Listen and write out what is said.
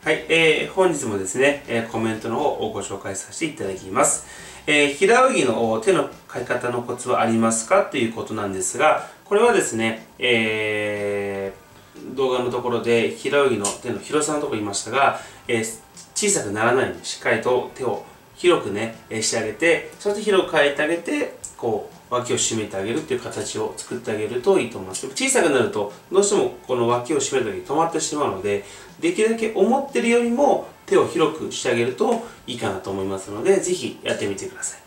はい、本日もですね、コメントの方をご紹介させていただきます。平泳ぎの手の飼い方のコツはありますかということなんですが、これはですね、動画のところで平泳ぎの手の広さのところ言いましたが、小さくならないようにしっかりと手を広くね、してあげて、そして広く変えてあげて、こう脇を締めてあげるっていう形を作ってあげるといいと思います。小さくなるとどうしてもこの脇を締める時に止まってしまうので、できるだけ思ってるよりも手を広くしてあげるといいかなと思いますので、ぜひやってみてください。